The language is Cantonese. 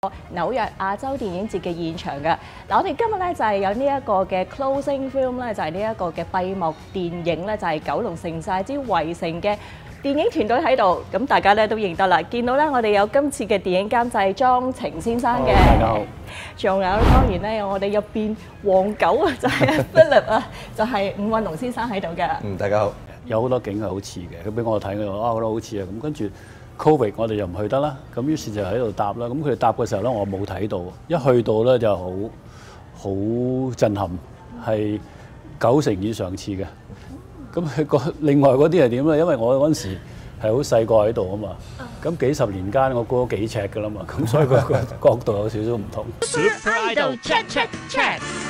紐約亞洲電影節嘅現場㗎。嗱，我哋今日咧就係有呢一個嘅 closing film 咧，就係呢一個嘅閉幕電影咧，就係《九龍城寨之圍城》嘅電影團隊喺度。咁大家咧都認得啦，見到咧我哋有今次嘅電影監製莊晴先生嘅， 大家好。 仲有當然咧有我哋入邊黃狗啊，就係 Philip 啊，就係伍允龍先生喺度嘅。 大家好。 有好多景係好似嘅，佢俾我睇，佢話覺得好似啊。咁跟住 Covid 我哋又唔去得啦，咁於是就喺度搭啦。咁佢哋搭嘅時候咧，我冇睇到，一去到咧就好震撼，係90%以上似嘅。咁佢另外嗰啲係點咧？因為我嗰陣時係好細個喺度啊嘛，咁幾十年間我過咗幾尺㗎啦嘛，咁所以個角度有少少唔同。 Super Idol check check check。